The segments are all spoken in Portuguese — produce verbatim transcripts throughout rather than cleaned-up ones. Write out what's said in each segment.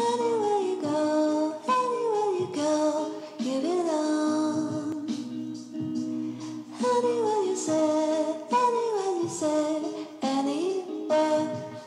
Anywhere you go, anywhere you go, give it on. Anywhere you say, anywhere you say, anywhere.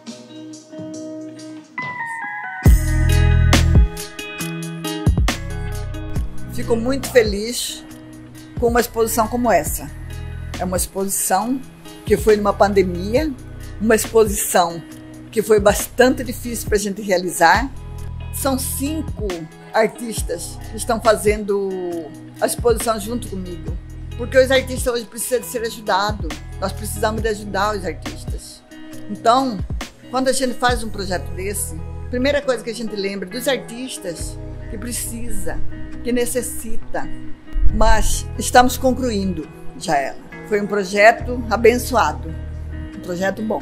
Fico muito feliz com uma exposição como essa. É uma exposição que foi numa pandemia, uma exposição que foi bastante difícil para a gente realizar. São cinco artistas que estão fazendo a exposição junto comigo, porque os artistas hoje precisam de ser ajudados, nós precisamos de ajudar os artistas. Então, quando a gente faz um projeto desse, a primeira coisa que a gente lembra dos artistas que precisa, que necessita, mas estamos concluindo já ela. Foi um projeto abençoado, um projeto bom.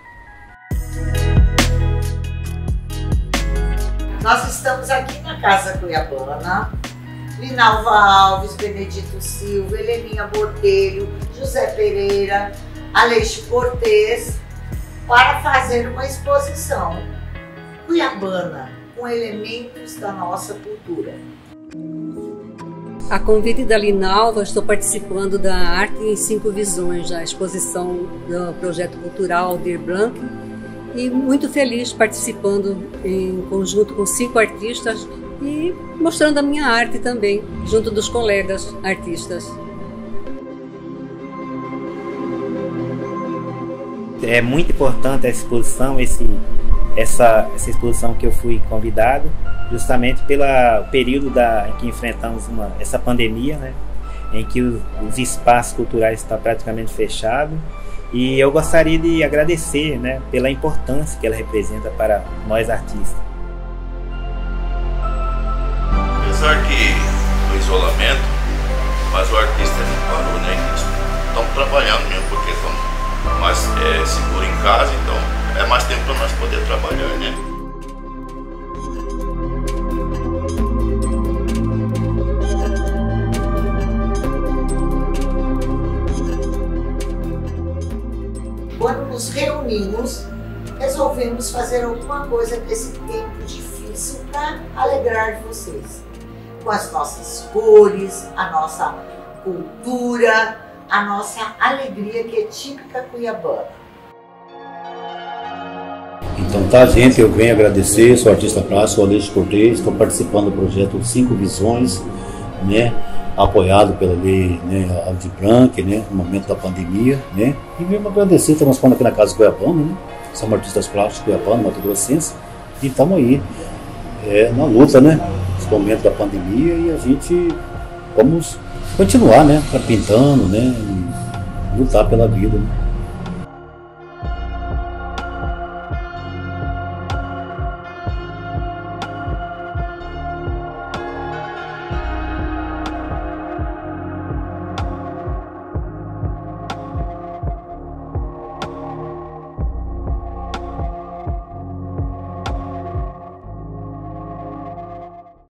Nós estamos aqui na Casa Cuiabana, Linalva Alves, Benedito Silva, Heleninha Botelho, José Pereira, Aleixo Cortez, para fazer uma exposição cuiabana com elementos da nossa cultura. A convite da Linalva, estou participando da Arte em Cinco Visões, a exposição do projeto cultural Aldir Blanc, e muito feliz participando em conjunto com cinco artistas e mostrando a minha arte também, junto dos colegas artistas. É muito importante a exposição, esse, essa, essa exposição que eu fui convidado, justamente pelo período da, em que enfrentamos uma, essa pandemia, né, em que os, os espaços culturais estão praticamente fechados. E eu gostaria de agradecer, né, pela importância que ela representa para nós artistas. Apesar que do isolamento, mas o artista não parou, né? Eles estão trabalhando mesmo, porque estão mais é, seguros em casa, então é mais tempo para nós poder trabalhar, né? Quando nos reunimos, resolvemos fazer alguma coisa nesse tempo difícil para alegrar vocês. Com as nossas cores, a nossa cultura, a nossa alegria que é típica cuiabana. Então tá, gente, eu venho agradecer, sou artista plástico, Aleixo Cortez, estou participando do projeto Cinco Visões, né? Apoiado pela lei, né, Aldir Blanc, né, no momento da pandemia, né, e venho agradecer, estamos falando aqui na Casa Cuiabana, né, somos artistas plásticos Cuiabana, Mato Grossense, e estamos aí, é, na luta, né, nesse momento da pandemia, e a gente vamos continuar, né, pintando, né, e lutar pela vida, né.